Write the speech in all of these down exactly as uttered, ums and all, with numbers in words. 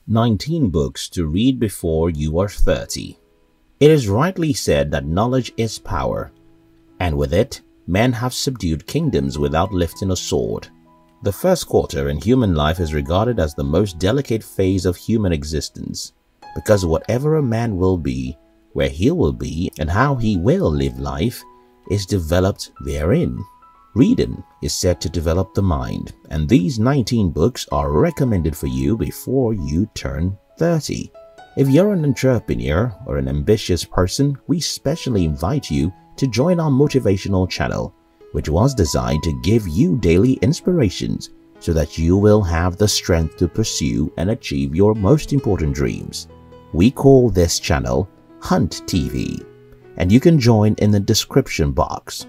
nineteen books to read before you are thirty. It is rightly said that knowledge is power, and with it, men have subdued kingdoms without lifting a sword. The first quarter in human life is regarded as the most delicate phase of human existence, because whatever a man will be, where he will be, and how he will live life is developed therein. Reading is said to develop the mind, and these nineteen books are recommended for you before you turn thirty. If you're an entrepreneur or an ambitious person, we specially invite you to join our motivational channel, which was designed to give you daily inspirations so that you will have the strength to pursue and achieve your most important dreams. We call this channel Hunt T V, and you can join in the description box.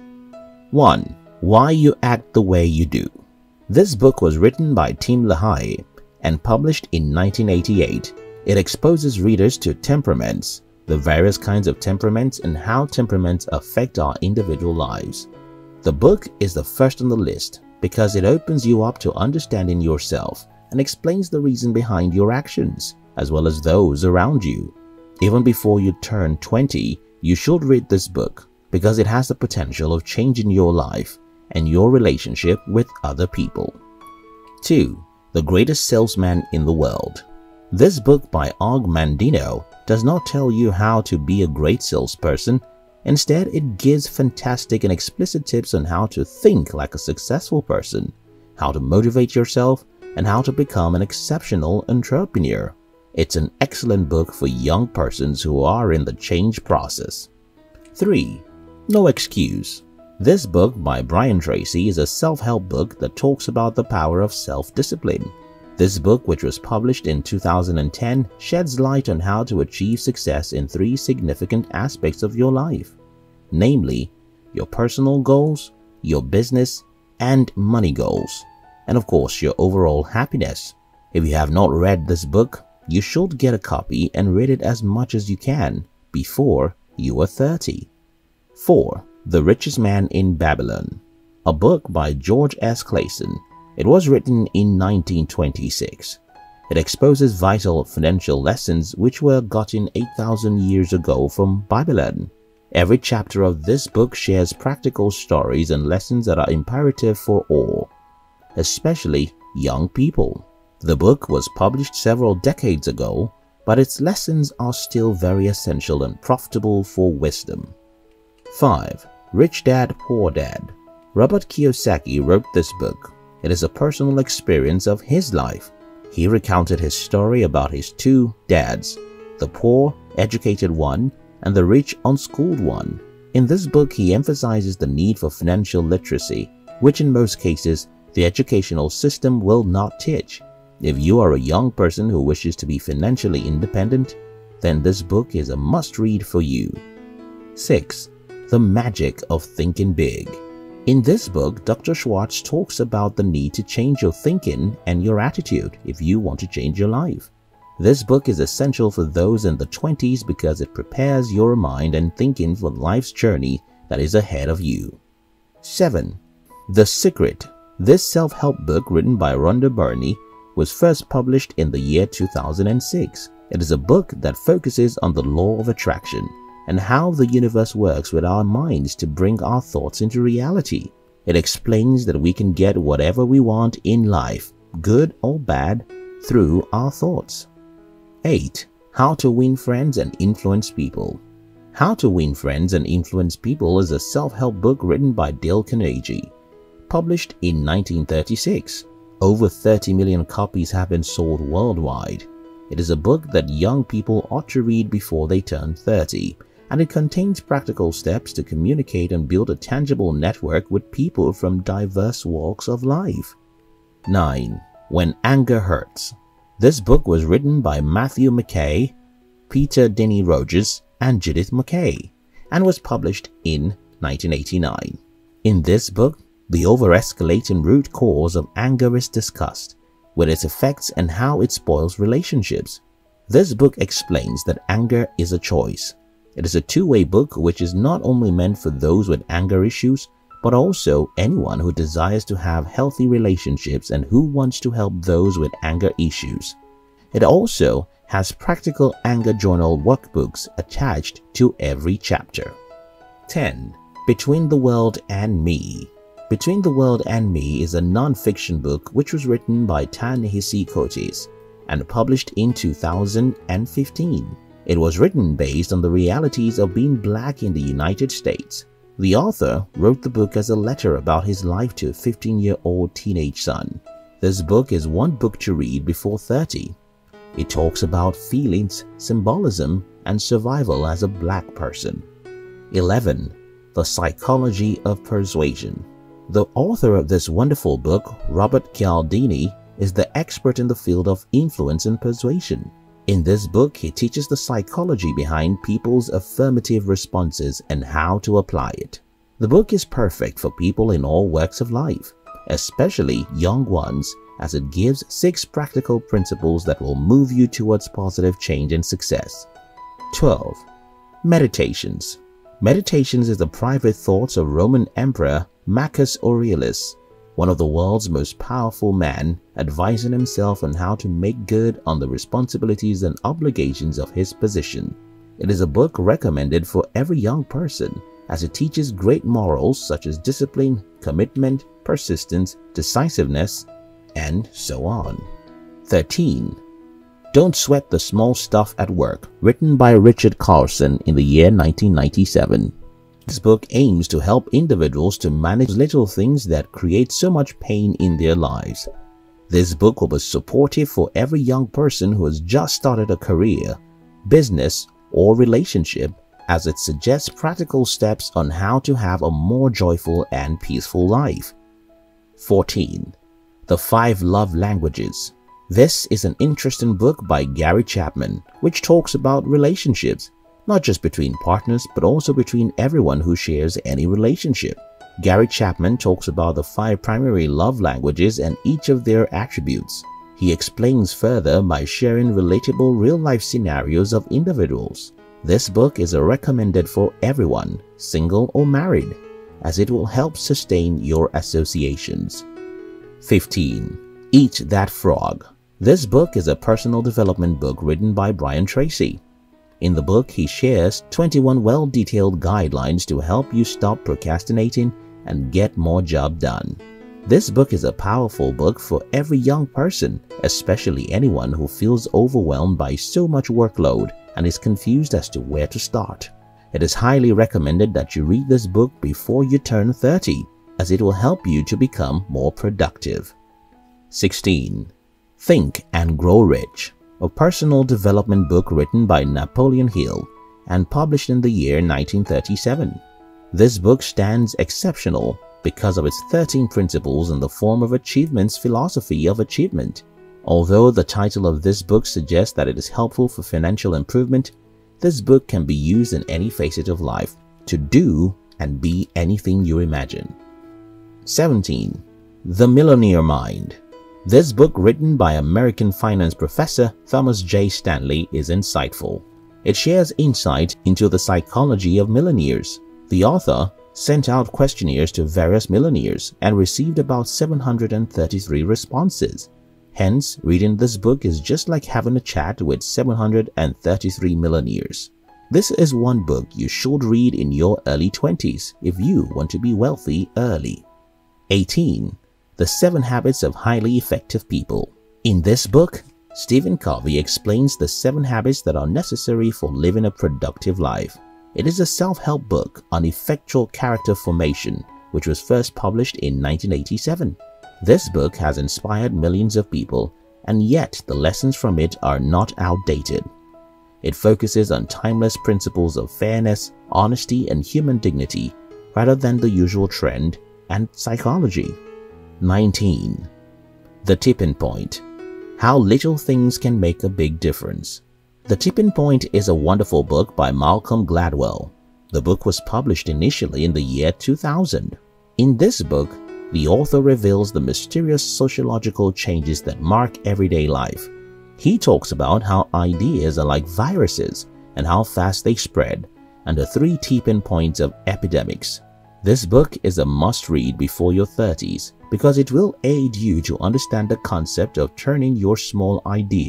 one. Why You Act the Way You Do. This book was written by Tim LaHaye and published in nineteen eighty-eight. It exposes readers to temperaments, the various kinds of temperaments, and how temperaments affect our individual lives. The book is the first on the list because it opens you up to understanding yourself and explains the reason behind your actions, as well as those around you. Even before you turn twenty, you should read this book because it has the potential of changing your life and your relationship with other people. two. The Greatest Salesman in the World. This book by Og Mandino does not tell you how to be a great salesperson. Instead, it gives fantastic and explicit tips on how to think like a successful person, how to motivate yourself, and how to become an exceptional entrepreneur. It's an excellent book for young persons who are in the change process. three. No Excuse. This book by Brian Tracy is a self-help book that talks about the power of self-discipline. This book, which was published in two thousand ten, sheds light on how to achieve success in three significant aspects of your life, namely your personal goals, your business, and money goals, and of course your overall happiness. If you have not read this book, you should get a copy and read it as much as you can before you are thirty. four. The Richest Man in Babylon. A book by George S. Clason. It was written in nineteen twenty-six. It exposes vital financial lessons which were gotten eight thousand years ago from Babylon. Every chapter of this book shares practical stories and lessons that are imperative for all, especially young people. The book was published several decades ago, but its lessons are still very essential and profitable for wisdom. five. Rich Dad, Poor Dad. Robert Kiyosaki wrote this book. It is a personal experience of his life. He recounted his story about his two dads, the poor, educated one and the rich, unschooled one. In this book, he emphasizes the need for financial literacy, which in most cases, the educational system will not teach. If you are a young person who wishes to be financially independent, then this book is a must-read for you. six. The Magic of Thinking Big. In this book, Doctor Schwartz talks about the need to change your thinking and your attitude if you want to change your life. This book is essential for those in the twenties because it prepares your mind and thinking for life's journey that is ahead of you. seven. The Secret. This self-help book written by Rhonda Byrne was first published in the year two thousand six. It is a book that focuses on the law of attraction and how the universe works with our minds to bring our thoughts into reality. It explains that we can get whatever we want in life, good or bad, through our thoughts. eight. How to Win Friends and Influence People. How to Win Friends and Influence People is a self-help book written by Dale Carnegie, published in nineteen thirty-six. Over thirty million copies have been sold worldwide. It is a book that young people ought to read before they turn thirty, and it contains practical steps to communicate and build a tangible network with people from diverse walks of life. nine. When Anger Hurts. This book was written by Matthew McKay, Peter Denny Rogers, and Judith McKay, and was published in nineteen eighty-nine. In this book, the over-escalating root cause of anger is discussed, with its effects and how it spoils relationships. This book explains that anger is a choice. It is a two-way book which is not only meant for those with anger issues, but also anyone who desires to have healthy relationships and who wants to help those with anger issues. It also has practical anger journal workbooks attached to every chapter. ten. Between the World and Me. Between the World and Me is a non-fiction book which was written by Ta-Nehisi Coates and published in two thousand fifteen. It was written based on the realities of being black in the United States. The author wrote the book as a letter about his life to a fifteen-year-old teenage son. This book is one book to read before thirty. It talks about feelings, symbolism, and survival as a black person. eleven. The Psychology of Persuasion. The author of this wonderful book, Robert Cialdini, is the expert in the field of influence and persuasion. In this book, he teaches the psychology behind people's affirmative responses and how to apply it. The book is perfect for people in all walks of life, especially young ones, as it gives six practical principles that will move you towards positive change and success. twelve. Meditations. Meditations is the private thoughts of Roman Emperor Marcus Aurelius, one of the world's most powerful men, advising himself on how to make good on the responsibilities and obligations of his position. It is a book recommended for every young person, as it teaches great morals such as discipline, commitment, persistence, decisiveness, and so on. thirteen. Don't Sweat the Small Stuff at Work, written by Richard Carlson in the year nineteen ninety-seven. This book aims to help individuals to manage little things that create so much pain in their lives. This book will be supportive for every young person who has just started a career, business, or relationship, as it suggests practical steps on how to have a more joyful and peaceful life. fourteen. The Five Love Languages. This is an interesting book by Gary Chapman, which talks about relationships, not just between partners, but also between everyone who shares any relationship. Gary Chapman talks about the five primary love languages and each of their attributes. He explains further by sharing relatable real-life scenarios of individuals. This book is recommended for everyone, single or married, as it will help sustain your associations. fifteen. Eat That Frog. This book is a personal development book written by Brian Tracy. In the book, he shares twenty-one well-detailed guidelines to help you stop procrastinating and get more job done. This book is a powerful book for every young person, especially anyone who feels overwhelmed by so much workload and is confused as to where to start. It is highly recommended that you read this book before you turn thirty, as it will help you to become more productive. sixteen. Think and Grow Rich, a personal development book written by Napoleon Hill and published in the year nineteen thirty-seven. This book stands exceptional because of its thirteen principles in the form of Achievement's philosophy of achievement. Although the title of this book suggests that it is helpful for financial improvement, this book can be used in any facet of life to do and be anything you imagine. seventeen. The Millionaire Mind. This book, written by American finance professor Thomas J. Stanley, is insightful. It shares insight into the psychology of millionaires. The author sent out questionnaires to various millionaires and received about seven hundred thirty-three responses. Hence, reading this book is just like having a chat with seven hundred thirty-three millionaires. This is one book you should read in your early twenties if you want to be wealthy early. eighteen. The Seven Habits of Highly Effective People. In this book, Stephen Covey explains the seven habits that are necessary for living a productive life. It is a self-help book on effectual character formation, which was first published in nineteen eighty-seven. This book has inspired millions of people, and yet the lessons from it are not outdated. It focuses on timeless principles of fairness, honesty, and human dignity, rather than the usual trend and psychology. nineteen. The Tipping Point. How Little Things Can Make a Big Difference. The Tipping Point is a wonderful book by Malcolm Gladwell. The book was published initially in the year two thousand. In this book, the author reveals the mysterious sociological changes that mark everyday life. He talks about how ideas are like viruses and how fast they spread, and the three tipping points of epidemics. This book is a must-read before your thirties because it will aid you to understand the concept of turning your small idea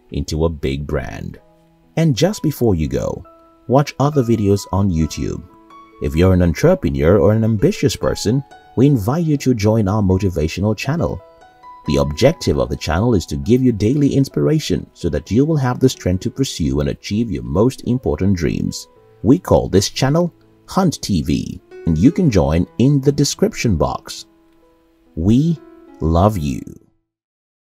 into a big brand. And just before you go, watch other videos on YouTube. If you're an entrepreneur or an ambitious person, we invite you to join our motivational channel. The objective of the channel is to give you daily inspiration so that you will have the strength to pursue and achieve your most important dreams. We call this channel Hunt T V, and you can join in the description box. We love you.